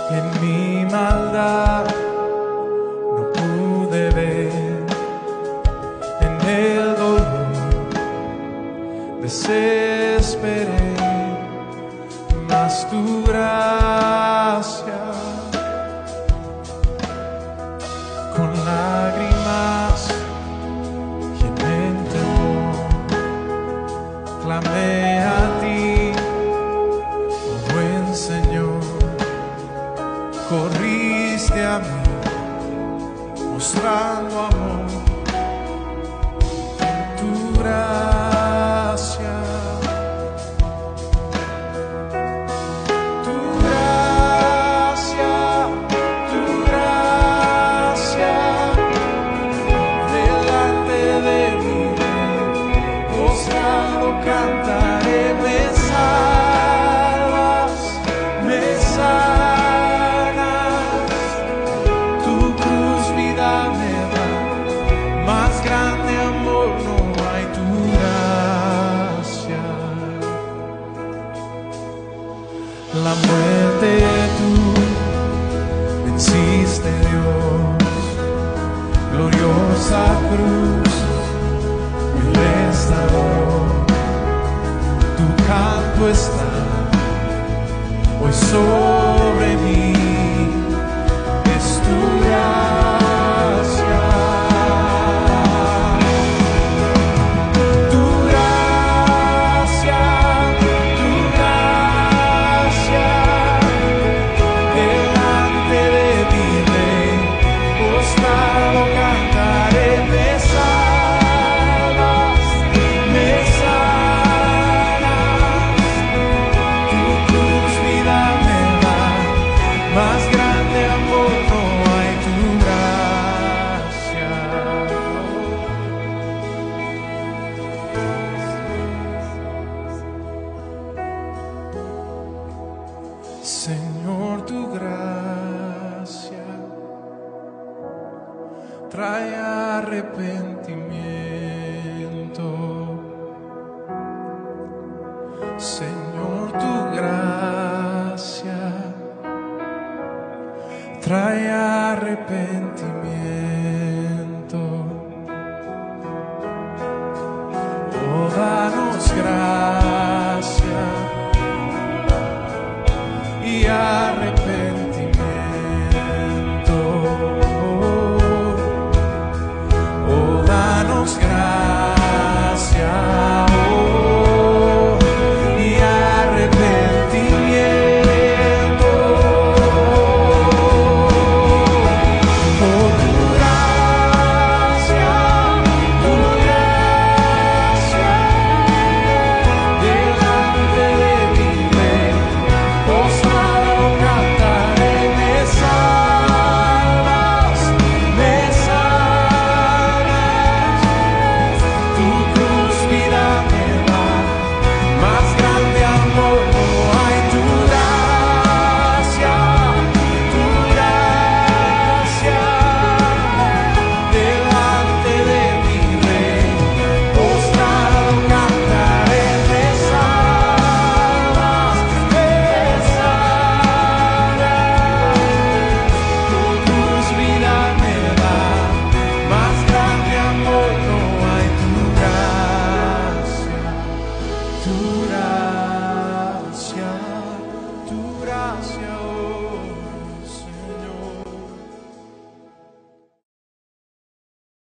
En mi maldad no pude ver, en el dolor desesperé, mas tu gracia con lágrimas llené el temor, clamé a ti, oh buen Señor. Corriste a mí, mostrando amor, tu gracia, tu gracia, tu gracia, delante de mí, postrado cantaré, me salvas, me salvas. Más grande amor no hay, tu gracia. La muerte tú venciste, Dios, gloriosa cruz me restauró. Tu canto está hoy sobre mí, es tu gracia. Más grande amor no hay, tu gracia. Señor, tu gracia trae arrepentimiento. Señor, tu gracia trae arrepentimiento. Oh, danos gracia y